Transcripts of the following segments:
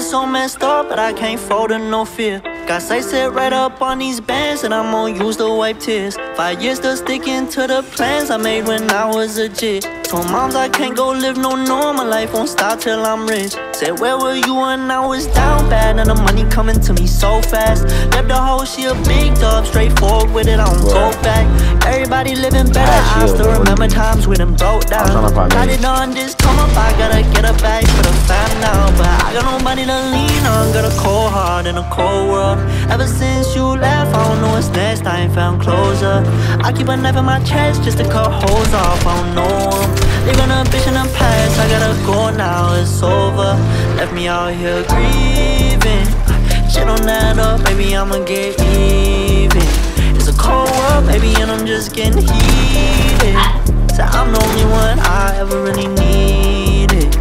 so messed up, but I can't fold to no fear. Got sight set right up on these bands, and I'm gonna use to wipe tears. 5 years still sticking to the plans I made when I was a jit. Told moms I can't go live no normal life, won't stop till I'm rich. Said where were you when I was down bad, and the money coming to me so fast. Left the hoe, she a big dog, straightforward with it, I don't go back. Everybody living better, I still remember times we done broke down. Got it on this come up, I gotta get a bag for the fam now. But I got nobody to lean on, got a cold heart in a cold world. Ever since you left, I don't know what's next, I ain't found closure. I keep a knife in my chest just to cut holes off, I don't know them. Leaving a bitch in the past, I gotta go now, it's over. Left me out here grieving. Shit don't add up, baby, I'ma get even. It's a cold world, baby, and I'm just getting heated. So I'm the only one I ever really needed.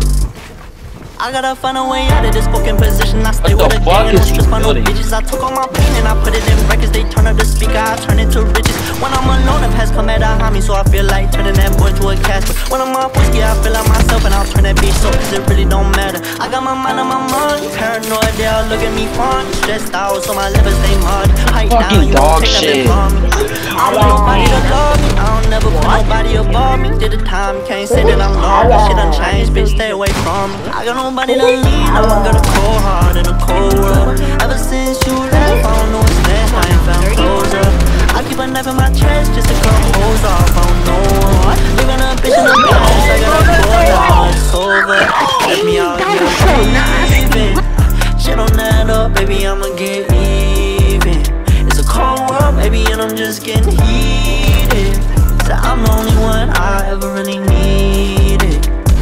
I gotta find a way out of this broken position. I stay with a gang and I stress my no bitches. I took all my pain and I put it in records. They turn up the speaker, I turn it to riches. When I'm alone, the past come at behind me, so I feel like turning that boy to a Casper. When I'm off whiskey, I feel like myself and I'll turn that bitch so, cause it really don't matter. I got my mind on my money, paranoid, they all look at me funny. Stressed out, so my livers stay muddy. Pipe down, you won't take nothing from me. I don't want nobody to love me, I don't never put nobody above me. Did the time, can't say that I'm lonely. Shit done changed, bitch, stay away from me. I got nobody to lean on, got a cold heart in a cold world. Ever since you left, I don't know what's next, I ain't found closure. I keep a knife in my chest just to cut holes off, I don't know. Leaving a bitch in the past, I gotta go now, it's over. Left me out here grieving. Shit don't add up, baby, I'ma get even. It's a cold world, baby, and I'm just getting heated. So I'm the only one I ever really needed.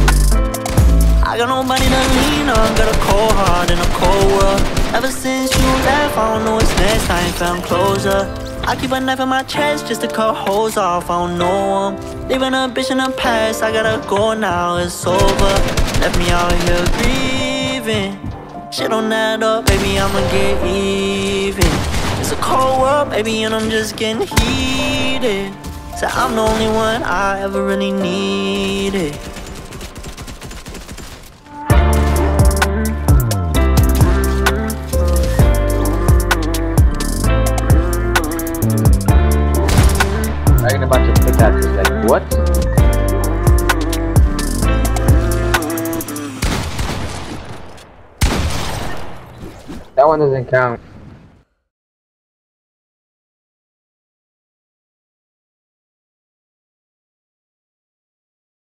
I got nobody to lean on, got a cold heart in a cold world. Ever since you left, I don't know what's next, I ain't found closure. I keep a knife in my chest just to cut holes off, I don't know them. Leaving a bitch in the past, I gotta go now, it's over. Left me out here grieving. Shit don't add up, baby, I'ma get even. It's a cold world, baby, and I'm just getting heated. So I'm the only one I ever really needed. A bunch of pickaxes, like what? That one doesn't count.